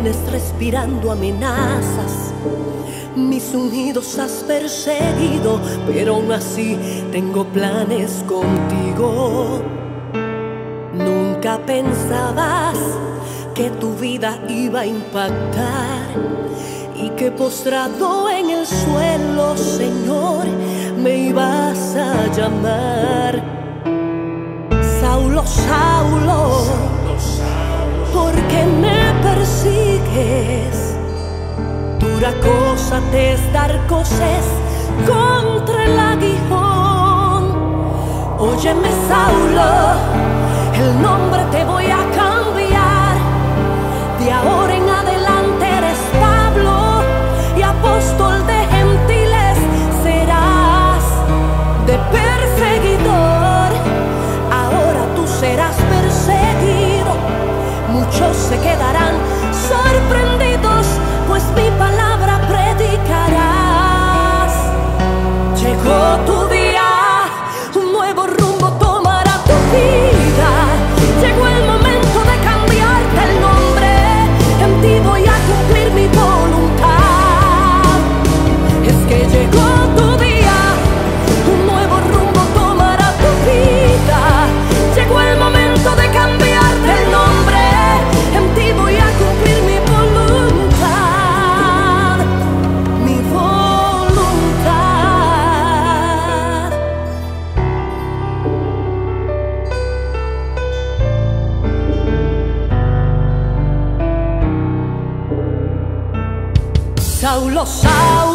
vienes respirando amenazas. Mis ungidos has perseguido, pero aún así tengo planes contigo. Nunca pensabas que tu vida iba a impactar y que postrado en el suelo, Señor, me ibas a llamar. Saulo, Saulo, ¿por qué me persigues? Dura cosa te es dar coces contra el aguijón. Óyeme, Saulo, el nombre te voy a cambiar. De ahora en adelante eres Pablo, y apóstol de gentiles serás. De perseguidor ahora tú serás perseguido. Muchos se quedarán sorprendidos, pues mi palabra predicarás. Llegó tu día, un nuevo rumbo tomará tu vida. Llegó el momento de cambiarte el nombre. En ti voy a cumplir mi voluntad. Es que llegó tu día, un nuevo rumbo tomará tu vida. Llegó el momento de cambiarte el nombre. En ti voy a cumplir mi voluntad. Mi voluntad. Saulo, Saulo,